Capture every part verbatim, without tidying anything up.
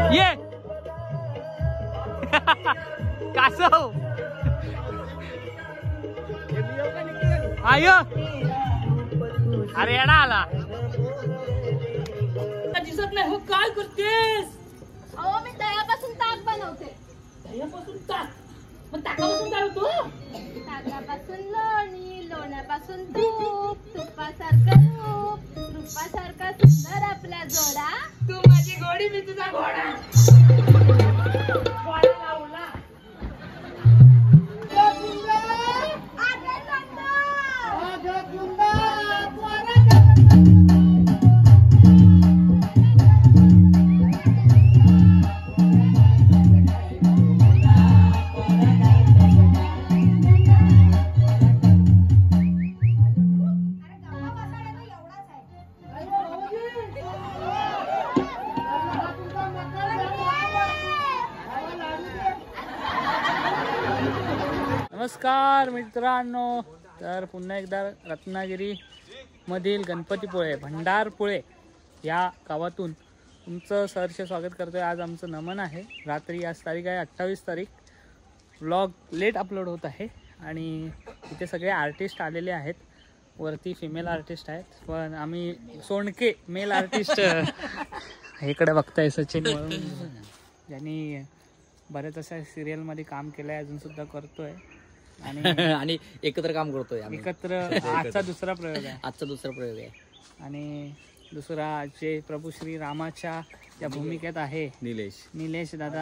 ये कासव आयो अरे येडा आला दिसत नाही हो. काय करतेस? अहो मी दह्यापासून ताक बनवते. दह्यापासून ताक? मग ताकापासून काय होतो? ताकापासून लोणी, लोण्यापासून तूप, तुपासारखं रूप, रूपासारखा सुंदर आपला जोडा. तू माझी गोडी मी तुझा घोडा. नमस्कार मित्रांनो, तर पुन्हा एकदा रत्नागिरी मधील गणपतीपुळे भंडारपुळे या गावातून तुमचं सहर्ष स्वागत करतोय. आज आमचं नमन आहे. रात्री आज तारीख आहे अठ्ठावीस तारीख. व्लॉग लेट अपलोड होत आहे आणि इथे सगळे आर्टिस्ट आलेले आहेत. वरती फिमेल आर्टिस्ट आहेत, पण आम्ही सोंडके मेल आर्टिस्ट इकडे बघताय. सचिन म्हणून ज्यांनी बऱ्याच अशा सिरियलमध्ये काम केलं आहे, अजूनसुद्धा करतोय आणि आणि एकत्र काम करतोय आम्ही. एकत्र आजचा दुसरा प्रयोग आहे. आजचा दुसरा प्रयोग आहे. आणि दुसरा जे प्रभू श्री रामाच्या त्या भूमिकेत आहे निलेश निलेश दादा.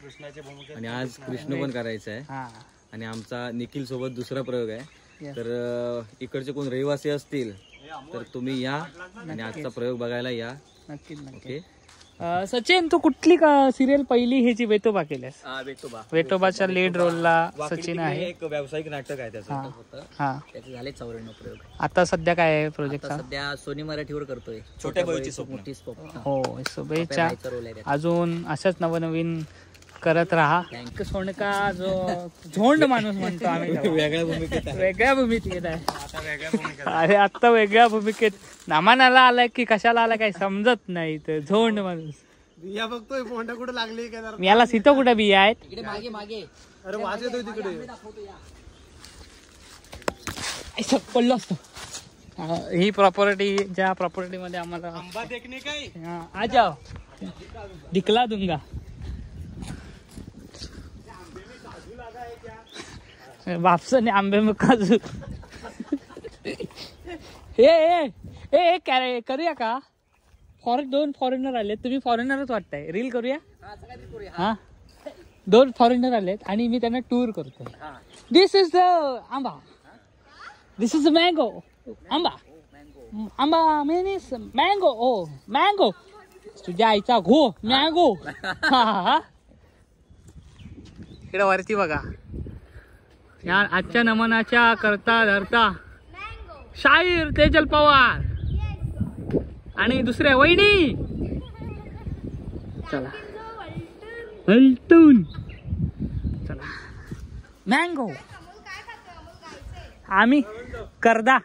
आणि आज कृष्ण पण करायचं आहे. हा आणि आमचा निखिल सोबत दुसरा प्रयोग आहे. तर इकडचे कोण रहिवासी असतील तर तुम्ही या आणि आजचा प्रयोग बघायला या. नक्कीच नक्की. सचिन, तू कुठली सिरियल पहिली ह्याची वेटोबा केल्यास? वेटोबा. वेटोबाच्या लीड रोलला सचिन आहे. एक व्यावसायिक नाटक आहे त्याचं. हा, त्याचे झाले चौऱ्याण्णव प्रयोग. आता सध्या काय आहे प्रोजेक्ट? सध्या सोनी मराठीवर करतोय छोट्या बळीची मोठी स्वप्न. हो, शुभेच्छा. अजून अशाच नवनवीन करत राहा. सोंडका जो झोंड माणूस म्हणतो आम्ही, वेगळ्या भूमिकेत वेगळ्या भूमिकेत आहे. अरे आता वेगळ्या भूमिकेत नामानाला आलाय की कशाला आलाय काही समजत नाही. तर झोंड माणूस बिया बघतोय. फोंडा कुठे लागली काय? मी याला सीतो कुठे बिया आहेत? इकडे मागे मागे. अरे वाज येतोय तिकडे. पडलो असतो. ही प्रॉपर्टी, ज्या प्रॉपर्टी मध्ये आम्हाला आंबा देखणे काय आ जाओ दिखला दूंगा. बापसा ने आंबे में काजू. हे हे करूया का? फॉरेन दोन फॉरेनर आलेत. तुम्ही फॉरेनरच वाटताय. रील करूया. हा, दोन फॉरेनर आलेत आणि मी त्यांना टूर करतोय. दिस इज द आंबा, दिस इज द मँगो. आंबा आंबा मीन्स मँगो. ओ मँगो, तुझ्या आईचा घो मँगो. हा, इकडे वरती बघा. या आजच्या नमनाच्या करता धरता शाहीर तेजल पवार आणि दुसरे वैडी. चला हलटून चला. मँगो आम्ही करदा.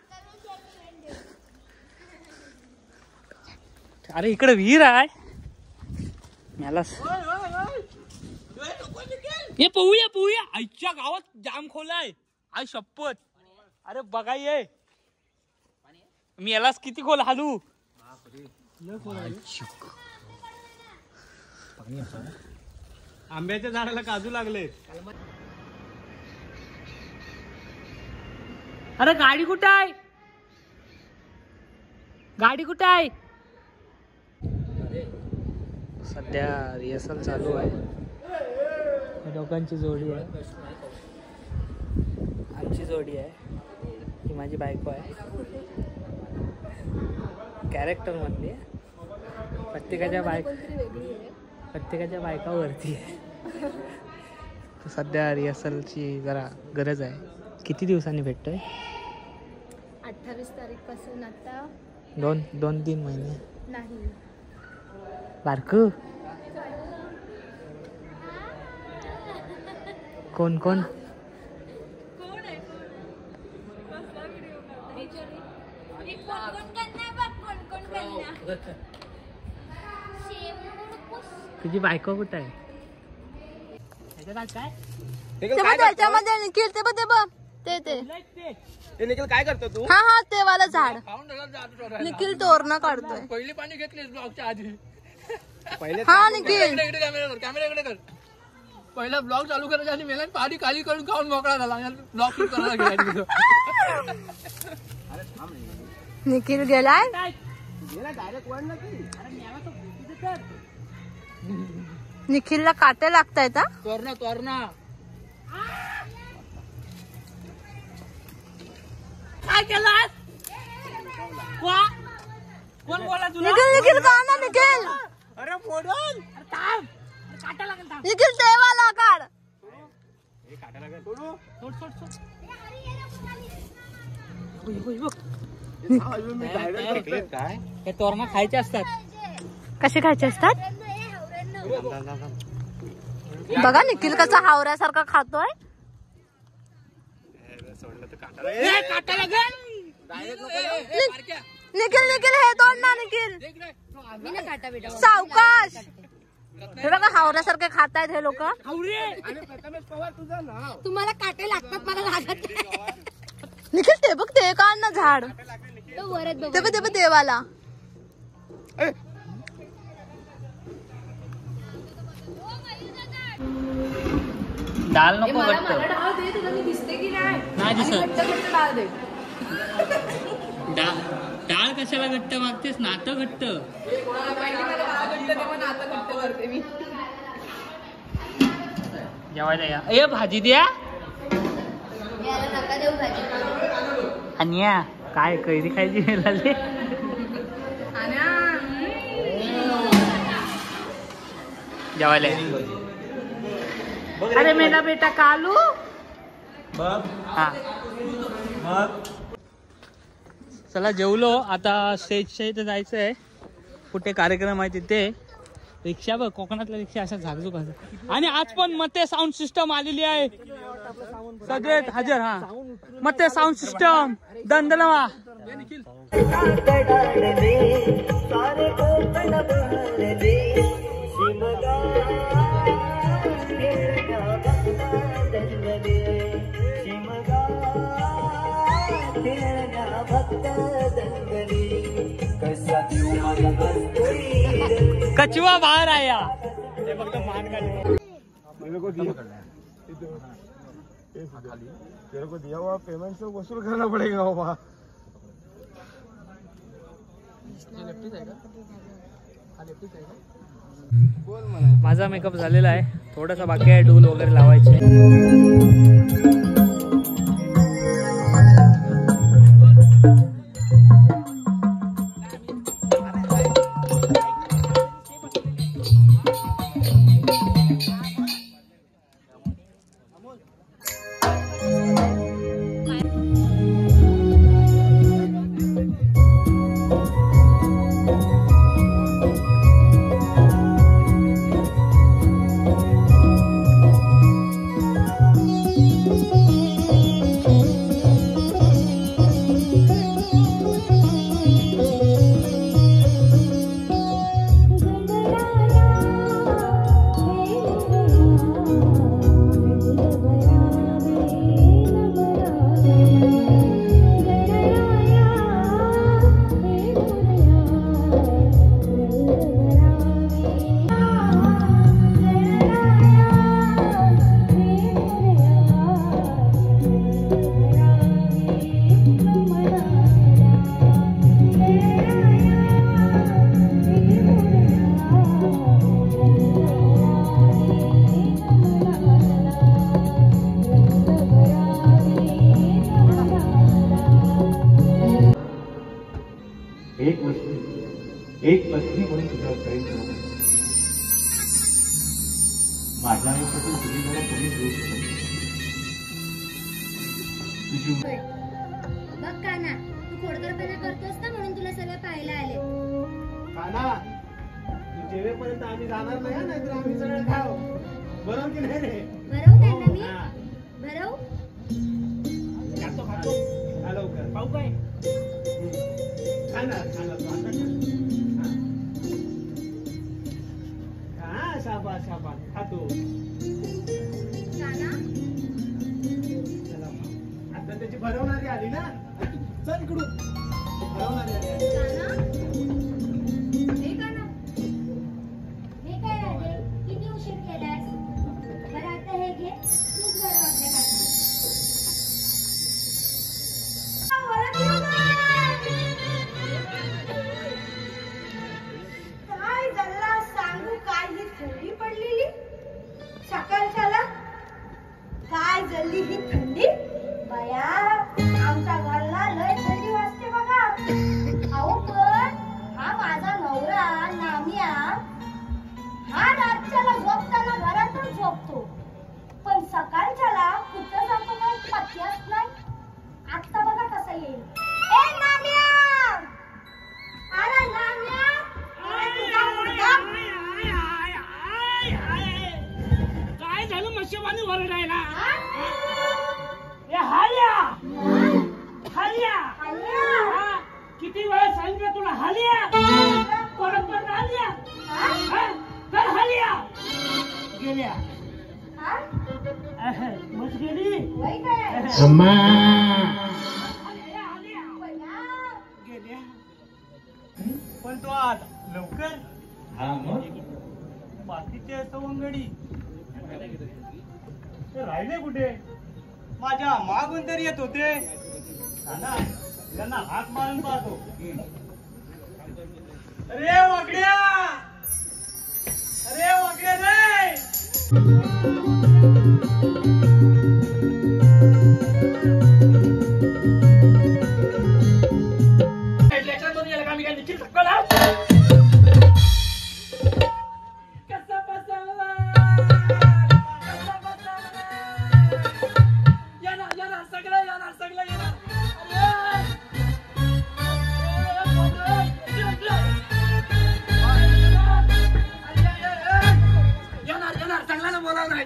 अरे इकडे विहीर आहे. मला हे पोहूया पोहूया. आईच्या गावात जाम खोलाय. आई शपथ. अरे बघा ये, मी यालाच किती खोल हालू. आंब्याच्या झाडाला काजू लागले. अरे गाडी कुठे आहे? गाडी कुठे आहे? सध्या रिहर्सल चालू आहे. दोघांची जोडी आहे. आमची जोडी आहे. ही माझी बायको आहे. कॅरेक्टर मधली आहे. प्रत्येकाच्या बायक प्रत्येकाच्या बायकावरती आहे. सध्या रिहर्सलची जरा गरज आहे. किती दिवसांनी भेटतोय? अठ्ठावीस तारीख पासून. आता दोन दोन तीन महिने नाही. बारकू कोण कोण? तुझी बायको कुठं आहे? काय ते बघ त्याच्यामध्ये निखिल ते बघ ते बघ ते ते ते निखिल काय करतो तू? हा हा ते वाला झाड निखिल तोरणं काढतोय. पहिली पाणी घेतलीस ब्लॉगच्या आधी. पहिले हा निखिल कॅमेराकडे कॅमेराकडे कर. पहिला ब्लॉग चालू करायच्या आधी मेला पाणी खाली करून खाऊन मोकळा झाला. ब्लॉग शूट करायला गेला. निखिल गेलाय. निखिलला काटे लागतायत हा. तोरणा तोरणा काय केलास? कोण बोला तुला? निखिल निखिल का ना निखिल अरे फोडून काटा लागेल थांब. निखिल देवाला काढ. सोड सोड सोड. काय हे तोरणा खायचे असतात. कसे खायचे असतात? बघा निखिल कसा हावऱ्यासारखा खातोय. काटा लागेल. निखिल निखिल हे तोड ना निखिल. सावकाश. हे बघा हावऱ्यासारखे खातायत हे लोक. तुम्हाला काटे लागतात मला लागत नाही. निखिल ते बघ ते काढ ना झाड. ते बघ ते बघ देवाला. डाळ नको घट्ट. नाही दिसत. डाळ डाळ कशाला घट्ट मागतेस? नातं घट्ट. जेवायला या. ए भाजी द्या. आणि या काय कैरी खायची लागली. जेवायला या. अरे मेरा बेटा कालू. हा चला जेवलो आता. स्टेजच्या इथे जायचं आहे. कुठे कार्यक्रम आहे तिथे. रिक्षा बघ कोकणातल्या रिक्षा अशा झाकझुक असं. आणि आज पण मते साऊंड सिस्टम आलेली आहे. सगळे हजर. हा मते साऊंड सिस्टम दंदलवा. कछुआ बाहर आया. मेरे को दिया तेरे को दिया हुआ पेमेंट से वसूल करना पड़ेगा बाबा. माझा मेकअप झालेला आहे. थोडासा बाकी आहे डूल वगैरे लावायचे. एक वस्तू एक पत्नी म्हणून तुझ्या प्रेम करत माझ्या आयुष्यातून तुझी मला कोणीच देऊ शकत तुझी बघ काना तू खोडकरपणा करतोस ना म्हणून तुला सगळं पाहायला आले. काना तू जेवेपर्यंत आम्ही जाणार नाही ना तर आम्ही सगळं खाऊ. बरोबर की नाही रे? भरवू त्यांना मी भरवू. खातो खातो खा लवकर. पाहू काय खाणार खाणार तू आता खा. शाबास शाबास खातो. चला आता त्याची भरवणारी आली ना. चल इकडून भरवणारी आली. किती उशीर केलास? बरं आता हे घे, तूच बरं काय झाला सांगू? काय ही थंडी पडलेली सकाळच्याला? काय झाली ही थंडी बया? आमच्या घरला लय थंडी वाजते बघा. अहो पण हा माझा नवरा नामिया हा रातच्याला झोपताना घरातच झोपतो, पण सकाळच्याला कुठं जातो काही पत्त्याच नाही. आता बघा कसं येईल. ए नामिया, अरे नामिया, अरे तुझा मुलगा. काय झालं मच्छीमारी वरडायला? हा? ए हाल्या हाल्या आल्या. हा, किती वेळा सांगितलं तुला? हाल्या परत परत हाल्या. हा? हा, चल हाल्या. गेल्या हा? मस्त गेली. वय काय? अम्मा हाल्या, हाल्या. बया. गेल्या. पण तो आज लवकर हा मग बाकीचे सवंगडी ते राहिले कुठे? माझ्या मागून तरी येत होते ना. त्यांना हात मारून पाहतो. अरे वाकड्या, अरे वाकड्या रे. त्याच्यातून याला का मी काय निश्चित सक्कल आहे? कसा बसवला? कसा बसवला? येणार येणार सगळं येणार सगळं येणार. अरे ए, पोरं, इकडे, इकडे. येणार येणार चांगला ना बोलावं नाही.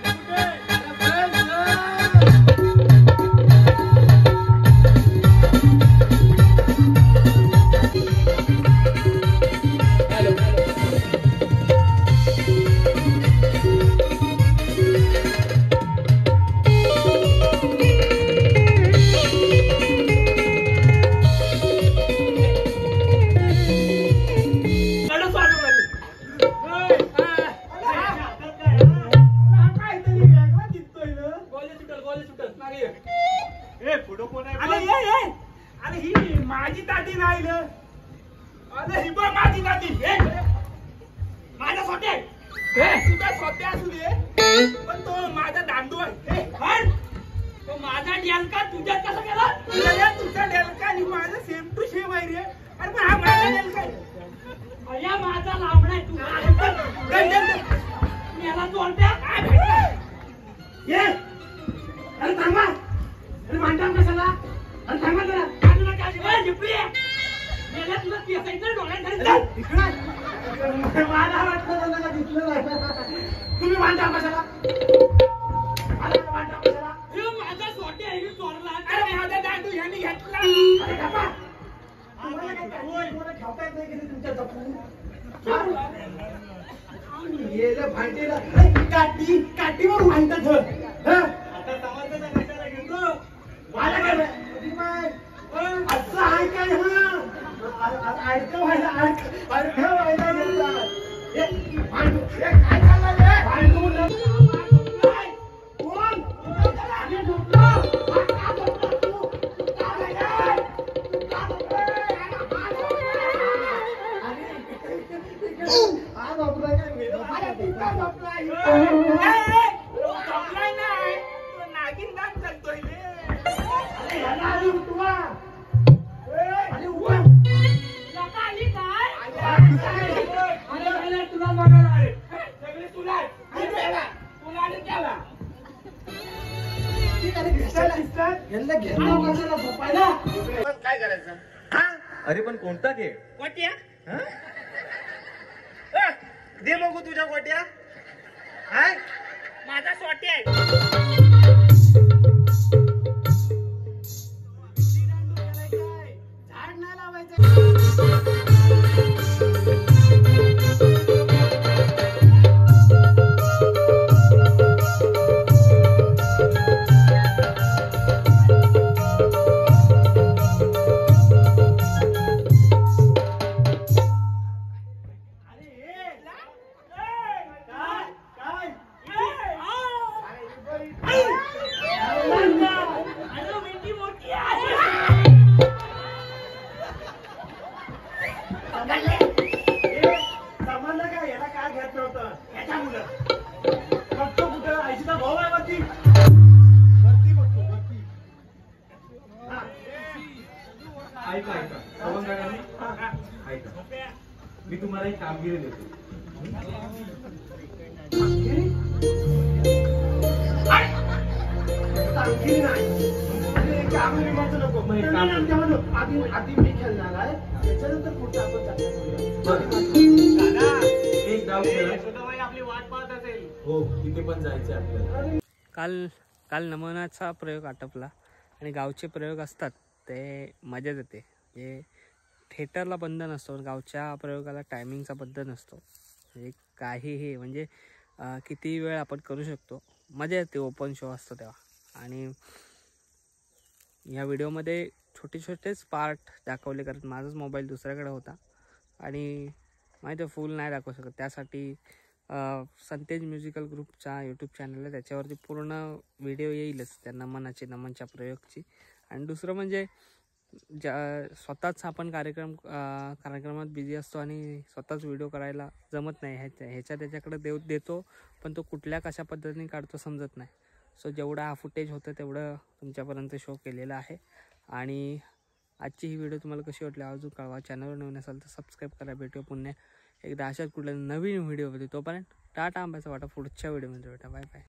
अरे ही माझी दादी नाही न. अरे ही बघ माझी दादी. माझा सोटे तुझा सोटे असू दे, पण तो माझा दांडू आहे. तो माझा डेलका तुझ्यात कसा गेला? तुझा डेलका आणि माझा सेम टू सेम आहे रे. अरे पण हा माझा डेलका आहे. अय्या माझा लांबडा आहे तू. याला जोडत्या काय भेटलं? ये अरे थांबा. अरे भांडण कशाला? अरे थांबा जरा. बाजूला काय शिवाय झिपली आहे? गेल्या तुला केसायचं डोळ्यात धरून चल. इकडे मला वाटलं मला दिसलं नाही. तुम्ही भांडण कशाला? मला भांडण कशाला? हे माझा सोटे आहे मी चोरला. अरे माझा दांडू ह्यांनी घेतला. अरे बाबा तुम्हाला काय काय तुम्हाला ठेवता येत नाही की तुमच्या जपून? येलं भांडेला काठी काठीवर भांडत ह. आता समाजाचा कशाला घेतो? मला काय असं आहे काय? हा ऐकं व्हायला ऐकं व्हायला घेतात. हे भांडू हे काय चाललंय रे? भांडू नको. काय? कोण? आम्ही झोपलो. हा, का झोपला तू? तू का झोपला? तू का झोपला? हा झोपलाय काय? अरे तू का झोपलाय? झोपलाय नाही. तो नागिन नाच चालतोय रे. अरे ह्याला आधी उठवा. अरे उठवा. लोकं आली काय? अरे अरे तुला बघायला आले. सगळे तुला आहे. आणि त्याला. तुला आणि त्याला. यांना घेतलं कशाला झोपायला? काय करायचं? अरे पण कोणता खेळ? गोट्या? अ, दे बघू तुझ्या गोट्या. हाय माझा सोट्या आहे. झाड नाही लावायचं. त्याच्या मुलं बघतो कुठं आईचा भाऊ आहे वरती वरती बघतो वरती. हा. ऐका ऐका सवंगड्यांनी ऐका मी तुम्हाला एक कामगिरी देतो. कामगिरी कामगिरी नाही कामगिरी माझं नको. आधी आधी मी खेळणार आहे त्याच्यानंतर पुढचं आपण दादा एक डाव आपली वाट पाहत असेल. हो तिथे पण जायचं आपल्याला. काल काल नमुनाचा प्रयोग आटपला आणि गावचे प्रयोग असतात ते मजा येते. म्हणजे थिएटरला बंद नसतो, गावच्या प्रयोगाला टायमिंगचा बंद नसतो. म्हणजे काहीही म्हणजे किती वेळ आपण करू शकतो, मजा येते. ओपन शो असतो तेव्हा. आणि या व्हिडिओमध्ये छोटे छोटेच पार्ट दाखवले कारण माझाच मोबाईल दुसऱ्याकडे होता आणि माहिती आहे फुल नाही दाखवू शकत. त्यासाठी संतेज म्युझिकल ग्रुपचा यूट्यूब चॅनल आहे, त्याच्यावरती पूर्ण व्हिडिओ येईलच त्या नमनाची नमनच्या प्रयोगची. आणि दुसरं म्हणजे ज्या स्वतःच आपण कार्यक्रम कार्यक्रमात बिझी असतो आणि स्वतःच व्हिडिओ करायला जमत नाही. ह्याच्या ह्याच्या त्याच्याकडे देव देतो पण तो कुठल्या कशा पद्धतीने काढतो समजत नाही. सो जेवढा हा फुटेज होतं तेवढं तुमच्यापर्यंत शो केलेलं आहे. आणि आजची ही व्हिडिओ तुम्हाला कशी वाटली अजून कळवा. चॅनलवर नवीन असाल तर सबस्क्राईब करा. भेटूया पुन्हा एकदा अशाच कुठल्या नवीन व्हिडिओमध्ये. तोपर्यंत टाटा आंब्याचा वाटा. पुढच्या व्हिडिओमध्ये भेटा. Bye bye.